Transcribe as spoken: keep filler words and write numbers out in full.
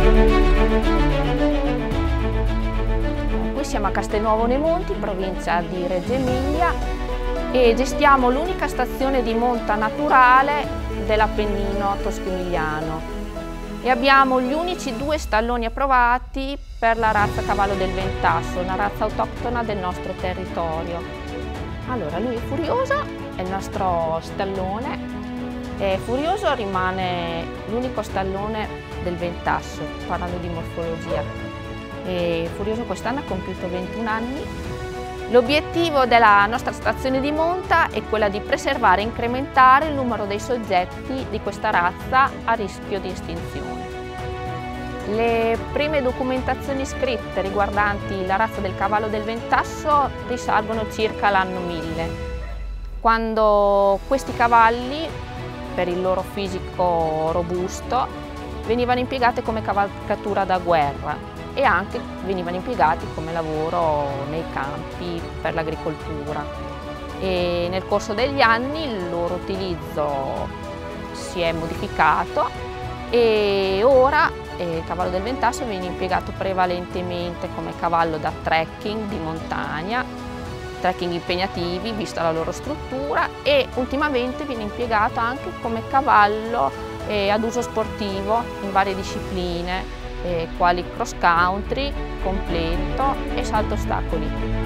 Qui siamo a Castelnuovo nei Monti, provincia di Reggio Emilia, e gestiamo l'unica stazione di monta naturale dell'Appennino tosco-emiliano. E abbiamo gli unici due stalloni approvati per la razza cavallo del Ventasso, una razza autoctona del nostro territorio. Allora, lui è Furioso, è il nostro stallone. E Furioso rimane l'unico stallone del Ventasso, parlando di morfologia. E Furioso quest'anno ha compiuto ventuno anni. L'obiettivo della nostra stazione di monta è quella di preservare e incrementare il numero dei soggetti di questa razza a rischio di estinzione. Le prime documentazioni scritte riguardanti la razza del cavallo del Ventasso risalgono circa all'anno mille, quando questi cavalli, per il loro fisico robusto, venivano impiegati come cavalcatura da guerra e anche venivano impiegati come lavoro nei campi per l'agricoltura. E nel corso degli anni il loro utilizzo si è modificato e ora il cavallo del Ventasso viene impiegato prevalentemente come cavallo da trekking di montagna, trekking impegnativi vista la loro struttura, e ultimamente viene impiegato anche come cavallo eh, ad uso sportivo in varie discipline, Eh, quali cross country, completo e salto ostacoli.